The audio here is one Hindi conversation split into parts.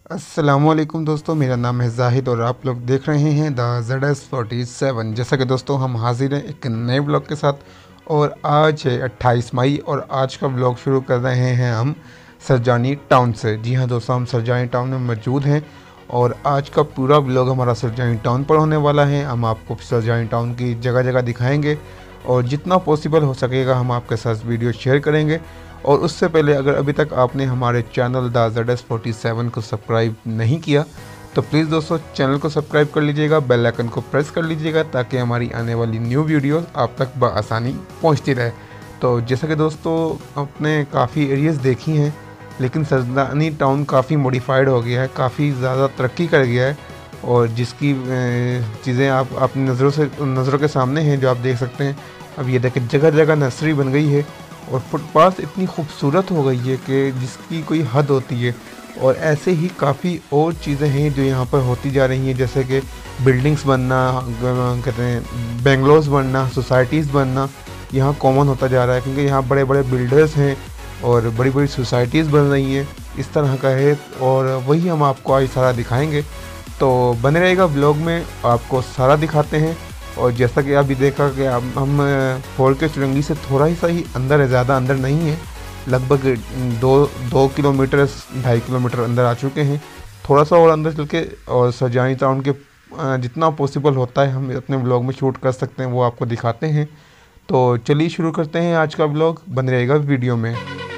अस्सलामुअलैकुम दोस्तों, मेरा नाम है जाहिद और आप लोग देख रहे हैं द ZS47। जैसा कि दोस्तों हम हाजिर हैं एक नए ब्लॉग के साथ। और आज है 28 मई और आज का ब्लॉग शुरू कर रहे हैं हम सरजानी टाउन से। जी हाँ दोस्तों, हम सरजानी टाउन में मौजूद हैं और आज का पूरा ब्लॉग हमारा सरजानी टाउन पर होने वाला है। हम आपको सरजानी टाउन की जगह जगह दिखाएंगे और जितना पॉसिबल हो सकेगा हम आपके साथ वीडियो शेयर करेंगे। और उससे पहले अगर अभी तक आपने हमारे चैनल द ZS47 को सब्सक्राइब नहीं किया तो प्लीज़ दोस्तों चैनल को सब्सक्राइब कर लीजिएगा, बेल आइकन को प्रेस कर लीजिएगा ताकि हमारी आने वाली न्यू वीडियोस आप तक बआसानी पहुंचती रहे। तो जैसा कि दोस्तों आपने काफ़ी एरियाज़ देखी हैं, लेकिन सरजानी टाउन काफ़ी मॉडिफाइड हो गया है, काफ़ी ज़्यादा तरक्की कर गया है। और जिसकी चीज़ें आप अपनी नज़रों के सामने हैं जो आप देख सकते हैं। अब ये देखें, जगह जगह नर्सरी बन गई है और फुटपाथ इतनी खूबसूरत हो गई है कि जिसकी कोई हद होती है। और ऐसे ही काफ़ी और चीज़ें हैं जो यहाँ पर होती जा रही हैं, जैसे कि बिल्डिंग्स बनना, कहते हैं बेंगलोर्स बनना, सोसाइटीज़ बनना यहाँ कॉमन होता जा रहा है, क्योंकि यहाँ बड़े बड़े बिल्डर्स हैं और बड़ी बड़ी सोसाइटीज़ बन रही हैं। इस तरह का है और वही हम आपको आज सारा दिखाएंगे। तो बने रहेगा ब्लॉग में, आपको सारा दिखाते हैं। और जैसा कि अभी देखा कि हम फोर के चुरंगी से थोड़ा ही सा ही अंदर है, ज़्यादा अंदर नहीं है, लगभग 2 किलोमीटर 2.5 किलोमीटर अंदर आ चुके हैं। थोड़ा सा और अंदर चल के और सरजानी टाउन के जितना पॉसिबल होता है हम अपने ब्लॉग में शूट कर सकते हैं, वो आपको दिखाते हैं। तो चलिए शुरू करते हैं आज का ब्लॉग, बन रहेगा वीडियो में।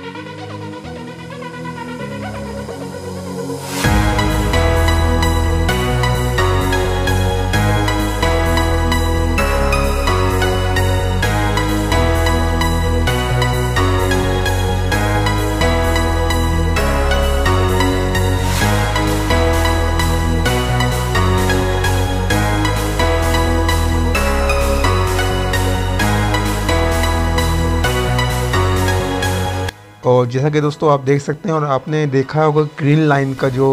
और जैसा कि दोस्तों आप देख सकते हैं और आपने देखा होगा ग्रीन लाइन का जो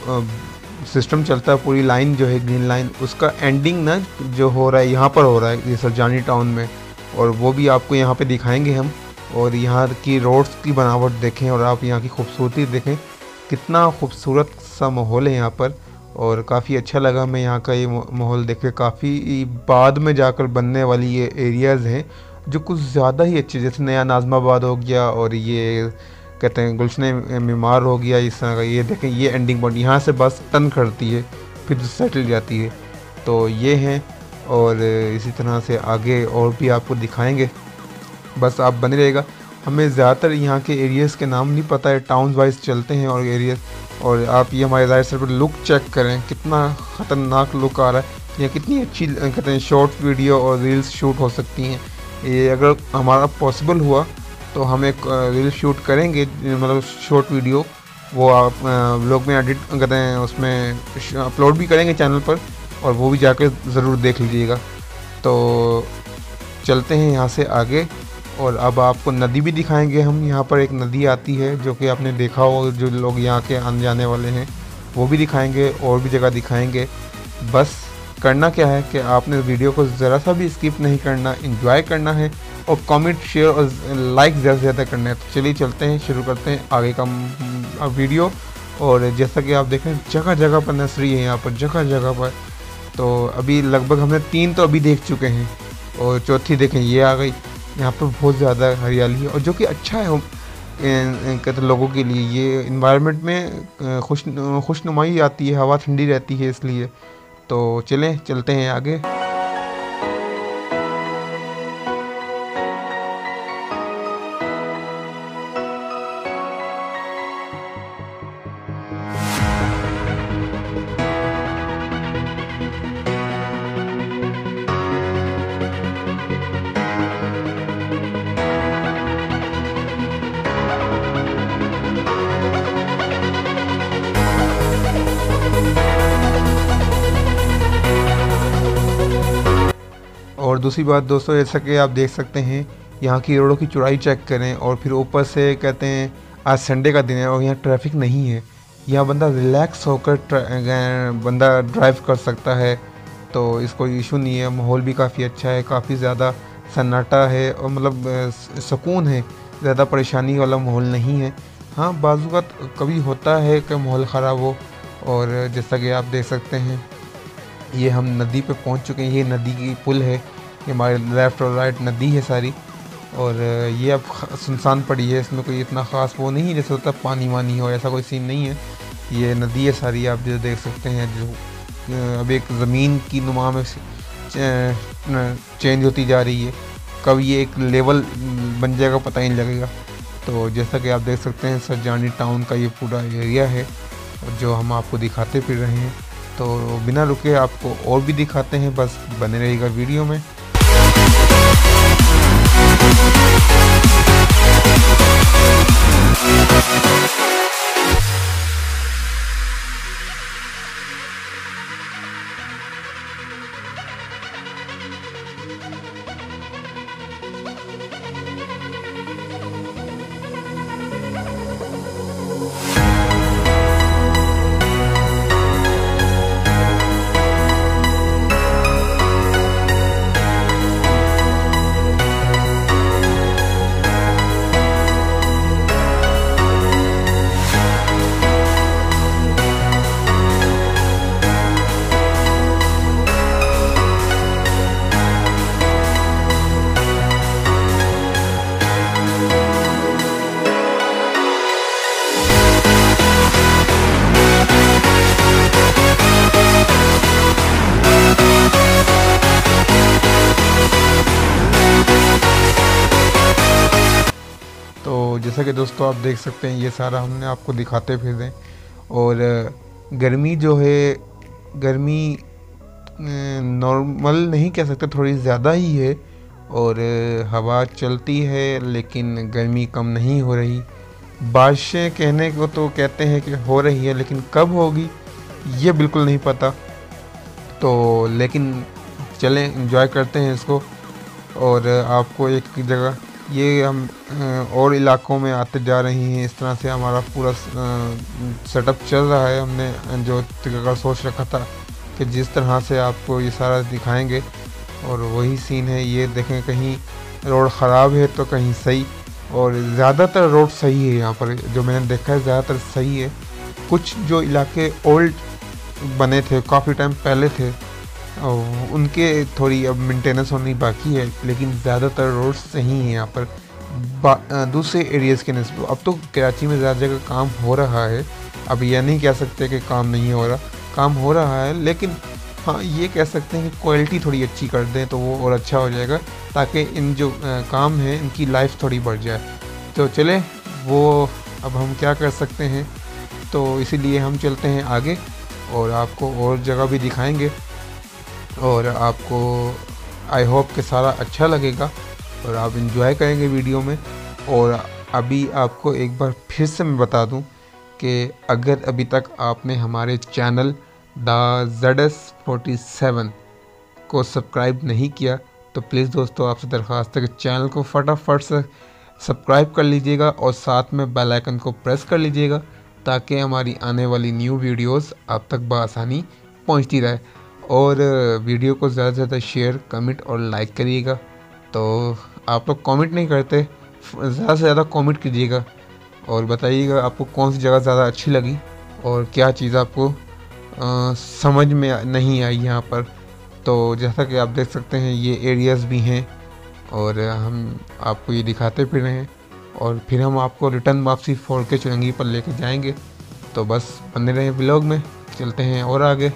सिस्टम चलता है, पूरी लाइन जो है ग्रीन लाइन, उसका एंडिंग ना जो हो रहा है यहाँ पर हो रहा है ये सरजानी टाउन में। और वो भी आपको यहाँ पे दिखाएंगे हम। और यहाँ की रोड्स की बनावट देखें और आप यहाँ की खूबसूरती देखें, कितना खूबसूरत सा माहौल है यहाँ पर। और काफ़ी अच्छा लगा हमें यहाँ का ये माहौल देख के। काफ़ी बाद में जाकर बनने वाली ये एरियाज़ हैं जो कुछ ज़्यादा ही अच्छे, जैसे नया नाज़माबाद हो गया और ये कहते हैं गुलशन मीमार हो गया इस तरह का। ये देखें, ये एंडिंग पॉइंट यहाँ से बस टर्न करती है फिर सेटल जाती है। तो ये हैं और इसी तरह से आगे और भी आपको दिखाएंगे, बस आप बने रहेगा। हमें ज़्यादातर यहाँ के एरियाज़ के नाम नहीं पता है, टाउन वाइज चलते हैं और एरियाज़। और आप ये हमारे ज़ाहिर पर लुक चेक करें, कितना ख़तरनाक लुक आ रहा है। यहाँ कितनी अच्छी कहते हैं शॉर्ट वीडियो और रील्स शूट हो सकती हैं। ये अगर हमारा पॉसिबल हुआ तो हम एक रील शूट करेंगे, मतलब शॉर्ट वीडियो, वो आप ब्लॉग में एडिट करते हैं, उसमें अपलोड भी करेंगे चैनल पर, और वो भी जाकर ज़रूर देख लीजिएगा। तो चलते हैं यहाँ से आगे और अब आपको नदी भी दिखाएंगे हम। यहाँ पर एक नदी आती है जो कि आपने देखा हो, जो लोग यहाँ के आने जाने वाले हैं वो भी दिखाएंगे और भी जगह दिखाएंगे। बस करना क्या है कि आपने वीडियो को ज़रा सा भी स्किप नहीं करना, एंजॉय करना है और कमेंट, शेयर और लाइक ज़्यादा से ज़्यादा करना है। तो चलिए चलते हैं, शुरू करते हैं आगे का वीडियो। और जैसा कि आप देखें जगह जगह पर नर्सरी है यहाँ पर, जगह जगह पर। तो अभी लगभग हमने 3 तो अभी देख चुके हैं और चौथी देखें ये आ गई। यहाँ पर बहुत ज़्यादा हरियाली है और जो कि अच्छा है कहते लोगों के लिए। ये इन्वायरमेंट में खुशनुमाई आती है, हवा ठंडी रहती है इसलिए। तो चलें, चलते हैं आगे। और दूसरी बात दोस्तों, जैसा कि आप देख सकते हैं यहाँ की रोडों की चौड़ाई चेक करें और फिर ऊपर से कहते हैं आज संडे का दिन है और यहाँ ट्रैफिक नहीं है। यहाँ बंदा रिलैक्स होकर बंदा ड्राइव कर सकता है, तो इसको इशू नहीं है। माहौल भी काफ़ी अच्छा है, काफ़ी ज़्यादा सन्नाटा है और मतलब सुकून है, ज़्यादा परेशानी वाला माहौल नहीं है। हाँ बाज़ वक़्त कभी होता है कि माहौल ख़राब हो, और जैसा कि आप देख सकते हैं ये हम नदी पे पहुंच चुके हैं। ये नदी की पुल है, ये हमारे लेफ़्ट और राइट नदी है सारी। और ये अब सुनसान पड़ी है, इसमें कोई इतना ख़ास वो नहीं है जैसे होता पानी वानी हो, ऐसा कोई सीन नहीं है। ये नदी है सारी, आप जो देख सकते हैं, जो अब एक ज़मीन की नुमा में चेंज होती जा रही है। कब ये एक लेवल बन जाएगा पता ही नहीं लगेगा। तो जैसा कि आप देख सकते हैं सरजानी टाउन का ये पूरा एरिया है जो हम आपको दिखाते फिर रहे हैं। तो बिना रुके आपको और भी दिखाते हैं, बस बने रहेगा वीडियो में। तो जैसा कि दोस्तों आप देख सकते हैं ये सारा हमने आपको दिखाते फिर रहे। और गर्मी जो है, गर्मी नॉर्मल नहीं कह सकते, थोड़ी ज़्यादा ही है। और हवा चलती है लेकिन गर्मी कम नहीं हो रही। बारिशें कहने को तो कहते हैं कि हो रही है, लेकिन कब होगी ये बिल्कुल नहीं पता। तो लेकिन चलें एंजॉय करते हैं इसको। और आपको एक जगह ये हम और इलाकों में आते जा रही हैं। इस तरह से हमारा पूरा सेटअप चल रहा है। हमने जो तरीका सोच रखा था कि जिस तरह से आपको ये सारा दिखाएंगे, और वही सीन है। ये देखें, कहीं रोड ख़राब है तो कहीं सही, और ज़्यादातर रोड सही है यहाँ पर। जो मैंने देखा है ज़्यादातर सही है। कुछ जो इलाके ओल्ड बने थे, काफ़ी टाइम पहले थे, और उनके थोड़ी अब मेंटेनेंस होनी बाकी है, लेकिन ज़्यादातर रोड सही हैं यहाँ पर दूसरे एरियाज़ के नस्बत। अब तो कराची में ज़्यादा जगह काम हो रहा है। अब यह नहीं कह सकते कि काम नहीं हो रहा, काम हो रहा है। लेकिन हाँ, ये कह सकते हैं कि क्वालिटी थोड़ी अच्छी कर दें तो वो और अच्छा हो जाएगा, ताकि इन जो काम है इनकी लाइफ थोड़ी बढ़ जाए। तो चले, वो अब हम क्या कर सकते हैं। तो इसीलिए हम चलते हैं आगे और आपको और जगह भी दिखाएंगे। और आपको आई होप कि सारा अच्छा लगेगा और आप इंजॉय करेंगे वीडियो में। और अभी आपको एक बार फिर से मैं बता दूं कि अगर अभी तक आपने हमारे चैनल द ZS47 को सब्सक्राइब नहीं किया तो प्लीज़ दोस्तों आपसे दरख्वास्त है कि चैनल को फटाफट से सब्सक्राइब कर लीजिएगा और साथ में बेल आइकन को प्रेस कर लीजिएगा, ताकि हमारी आने वाली न्यू वीडियोस आप तक बआसानी पहुंचती रहे। और वीडियो को ज़्यादा से ज़्यादा शेयर, कमेंट और लाइक करिएगा। तो आप लोग कमेंट नहीं करते, ज़्यादा से ज़्यादा कमेंट कीजिएगा और बताइएगा आपको कौन सी जगह ज़्यादा अच्छी लगी और क्या चीज़ आपको समझ में नहीं आई यहाँ पर। तो जैसा कि आप देख सकते हैं ये एरियाज़ भी हैं और हम आपको ये दिखाते फिर रहे हैं। और फिर हम आपको रिटर्न वापसी फोड़ के चुरंगी पर लेके जाएंगे। तो बस बने रहें व्लॉग में, चलते हैं और आगे।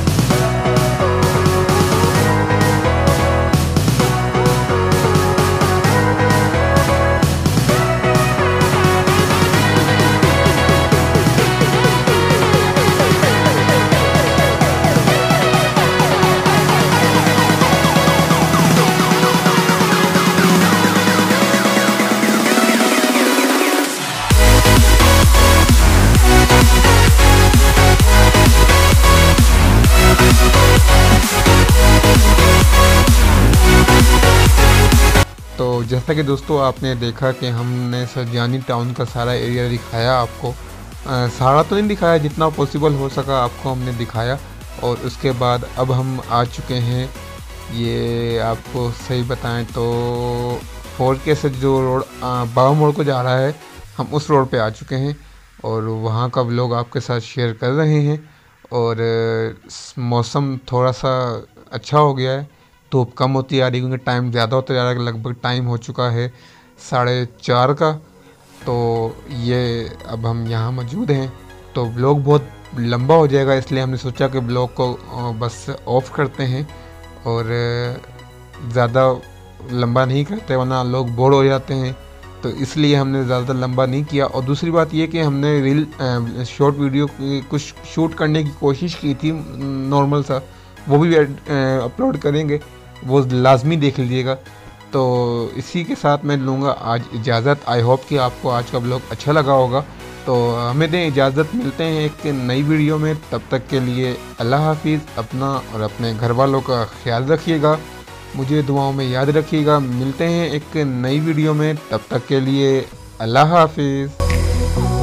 तो जैसा कि दोस्तों आपने देखा कि हमने सरजानी टाउन का सारा एरिया दिखाया आपको। सारा तो नहीं दिखाया, जितना पॉसिबल हो सका आपको हमने दिखाया। और उसके बाद अब हम आ चुके हैं, ये आपको सही बताएं तो 4K से जो रोड बाबा मोड़ को जा रहा है, हम उस रोड पे आ चुके हैं। और वहाँ का व्लॉग आपके साथ शेयर कर रहे हैं। और मौसम थोड़ा सा अच्छा हो गया है, धूप कम होती आ रही है क्योंकि टाइम ज़्यादा होता जा रहा है। लगभग टाइम हो चुका है 4:30 का। तो ये अब हम यहाँ मौजूद हैं, तो ब्लॉग बहुत लंबा हो जाएगा, इसलिए हमने सोचा कि ब्लॉग को बस ऑफ करते हैं और ज़्यादा लंबा नहीं करते वरना लोग बोर हो जाते हैं। तो इसलिए हमने ज़्यादा लंबा नहीं किया। और दूसरी बात ये कि हमने रील शॉर्ट वीडियो कुछ शूट करने की कोशिश की थी नॉर्मल सा, वो भी अपलोड करेंगे, वो लाजमी देख लीजिएगा। तो इसी के साथ मैं लूँगा आज इजाज़त। आई होप कि आपको आज का ब्लॉग अच्छा लगा होगा। तो हमें दें इजाज़त, मिलते हैं एक नई वीडियो में। तब तक के लिए अल्लाह हाफिज़। अपना और अपने घर वालों का ख्याल रखिएगा, मुझे दुआओं में याद रखिएगा। मिलते हैं एक नई वीडियो में, तब तक के लिए अल्लाह हाफिज़।